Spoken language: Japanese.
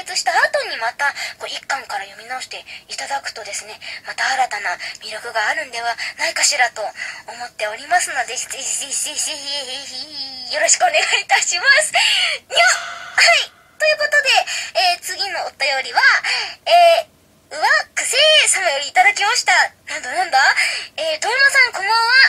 結した後にまたこう一巻から読み直していただくとですね、また新たな魅力があるんではないかしらと思っておりますので、ぜひぜひぜひぜひよろしくお願いいたします。にゃはい。ということで、次のお便りは、うわくせー様よりいただきました。なんだ富山さんこんばんは。